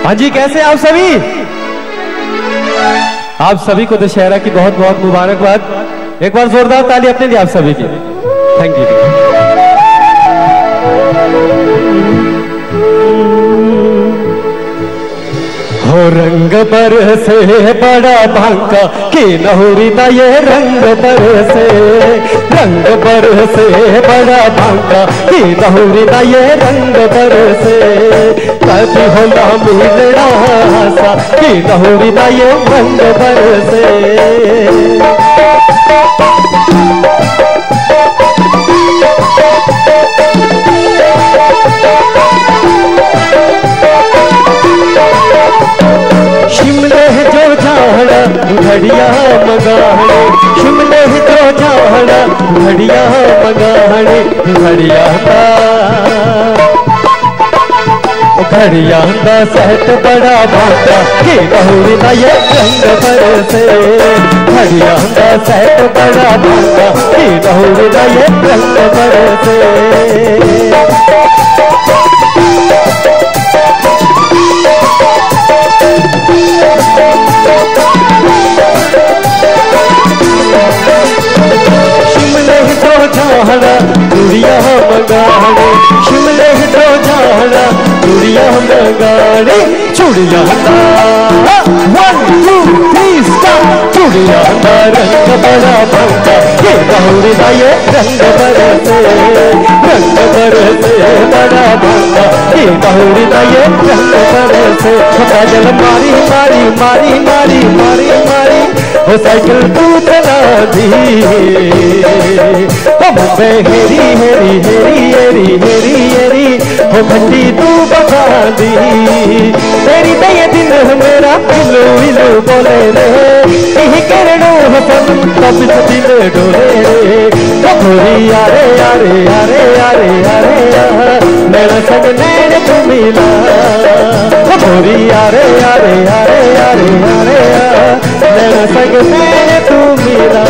हाँ जी, कैसे आप सभी? आप सभी को दशहरा की बहुत बहुत मुबारकबाद। एक बार जोरदार ताली अपने लिए आप सभी की। Thank you. हो रंग बरसे बड़ा बांका कि नहुरीता ये रंग बरसे, रंग बरसे बड़ा बांका कि नहुरीता ये रंग बरसे, कभी होला मिलना सा कि नहुरीता ये रंग बरसे। शिमले जो झाड़ा घड़िया मंगाने, शिमले जो झाड़ा घड़िया मंगाने, घड़िया घड़िया का सेट बड़ा बांका कि नहुरीता ये रंग बरसे, घड़िया का सेट बड़ा बांका कि नहुरीता ये रंग बरसे। शिमले तो झाड़ा चूड़िया मंगाने, शिमले तो झाड़ा चूड़िया मंगाने, चूड़िया 1 2 3 स्टार्ट। चूड़िया का रंग बड़ा बांका कि नहुरीता ये रंग बरसे, रंग बरसे बड़ा बांका कि नहुरीता ये रंग बरसे। काजल मारी मारी मारी मारी मारी मारी वो साइकिल तू चला दी, हम पे हेरी हेरी हेरी हेरी हेरी हेरी वो घंटी तू बजा दी। तेरी दया दिन मेरा इलू इलू बोले रे, यही करनो हसन तब दिल डोले रे। गोरी यारे यारे यारे यारे यारे मेरा संग नैन तू मिला, गोरी यारे यारे यारे यारे यारे मेरा संग नैन तू मिला।